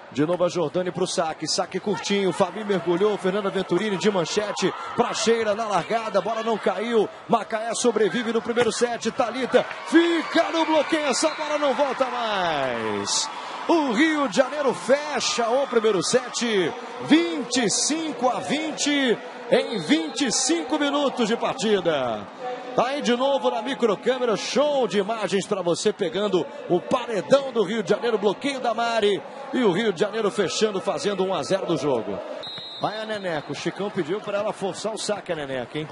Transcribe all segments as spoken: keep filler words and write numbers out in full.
De novo a Jordani para o saque, saque curtinho, Fabi mergulhou, Fernanda Venturini de manchete para Sheila na largada, bola não caiu, Macaé sobrevive no primeiro set, Thalita fica no bloqueio, essa bola não volta mais. O Rio de Janeiro fecha o primeiro set, vinte e cinco a vinte em vinte e cinco minutos de partida. Aí de novo na microcâmera, show de imagens para você pegando o paredão do Rio de Janeiro, bloqueio da Mari e o Rio de Janeiro fechando, fazendo um a zero do jogo. Vai a Neneca, o Chicão pediu para ela forçar o saque, a Neneca, hein?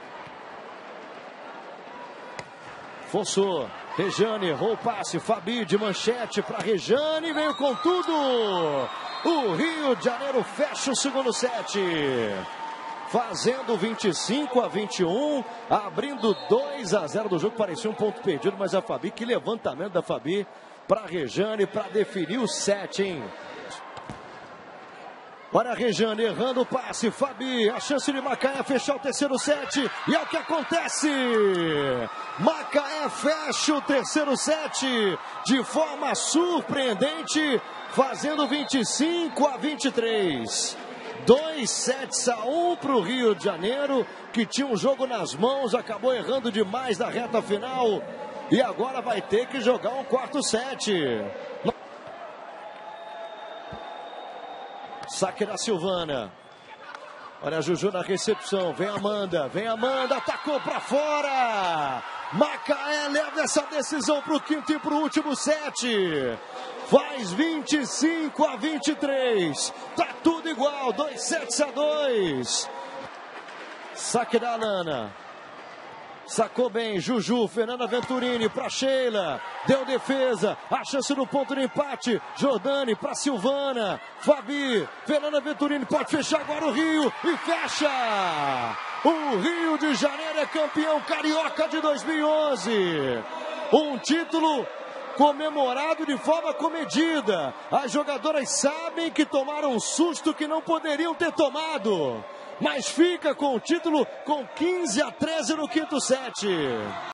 Forçou, Rejane errou o passe, Fabi de manchete para Rejane, veio com tudo. O Rio de Janeiro fecha o segundo set. Fazendo vinte e cinco a vinte e um, abrindo dois a zero do jogo, parecia um ponto perdido, mas a Fabi, que levantamento da Fabi para a Rejane, para definir o set, hein? Olha a Rejane errando o passe, Fabi, a chance de Macaé fechar o terceiro set, e é o que acontece! Macaé fecha o terceiro set de forma surpreendente, fazendo vinte e cinco a vinte e três. Dois sets a um para o Rio de Janeiro, que tinha um jogo nas mãos, acabou errando demais na reta final e agora vai ter que jogar um quarto set. Saque da Silvana. Olha a Juju na recepção, vem Amanda, vem Amanda, atacou para fora. Macaé leva essa decisão para o quinto e para o último set. Faz vinte e cinco a vinte e três. Tá tudo igual, dois sets a dois. Saque da Alana. Sacou bem, Juju, Fernanda Venturini para Sheila. Deu defesa, a chance do ponto de empate. Jordani para Silvana. Fabi, Fernanda Venturini pode fechar agora o Rio e fecha. O Rio de Janeiro é campeão carioca de dois mil e onze. Um título comemorado de forma comedida. As jogadoras sabem que tomaram um susto que não poderiam ter tomado, mas fica com o título com quinze a treze no quinto set.